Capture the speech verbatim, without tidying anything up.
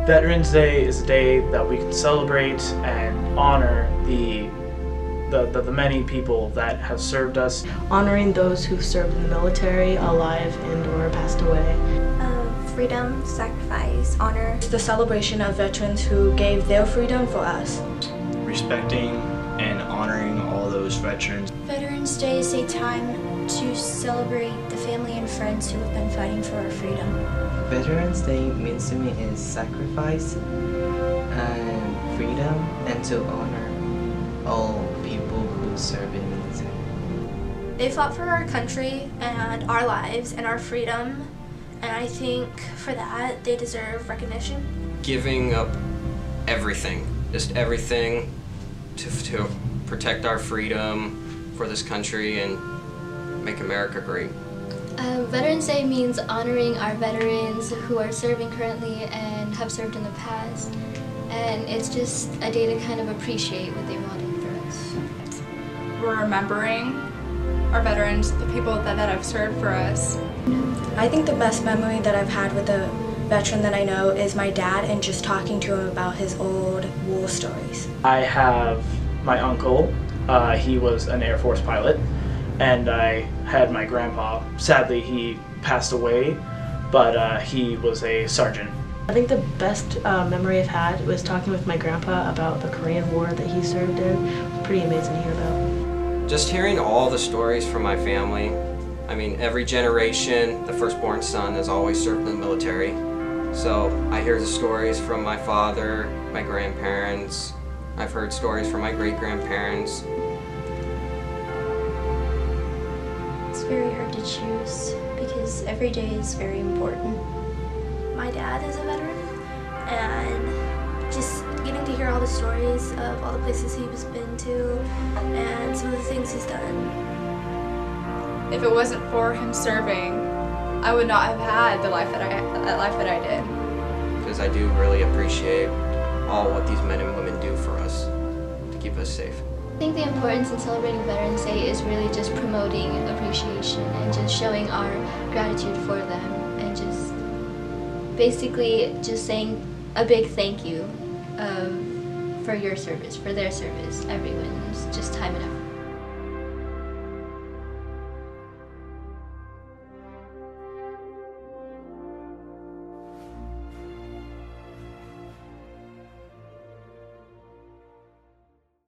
Veterans Day is a day that we can celebrate and honor the, the, the, the many people that have served us. Honoring those who've served in the military, alive and or passed away. Uh, freedom, sacrifice, honor. It's the celebration of veterans who gave their freedom for us. Respecting and honoring all those veterans. Veterans Day is a time to celebrate the family and friends who have been fighting for our freedom. Veterans Day means to me is sacrifice and freedom, and to honor all people who serve in the military. They fought for our country and our lives and our freedom, and I think for that they deserve recognition. Giving up everything, just everything to, to protect our freedom for this country and make America great. Uh, Veterans Day means honoring our veterans who are serving currently and have served in the past, and it's just a day to kind of appreciate what they wanted for us. We're remembering our veterans, the people that, that have served for us. I think the best memory that I've had with a veteran that I know is my dad and just talking to him about his old war stories. I have my uncle, uh, he was an Air Force pilot, and I had my grandpa. Sadly, he passed away, but uh, he was a sergeant. I think the best uh, memory I've had was talking with my grandpa about the Korean War that he served in. It was pretty amazing to hear about. Just hearing all the stories from my family. I mean, every generation, the firstborn son has always served in the military. So I hear the stories from my father, my grandparents. I've heard stories from my great-grandparents. It's very hard to choose because every day is very important. My dad is a veteran, and just getting to hear all the stories of all the places he's been to and some of the things he's done. If it wasn't for him serving, I would not have had the life that I, that life that I did. Because I do really appreciate all what these men and women do for us to keep us safe. I think the importance in celebrating Veterans Day is really just promoting appreciation and just showing our gratitude for them, and just basically just saying a big thank you um, for your service, for their service, everyone's just time and effort.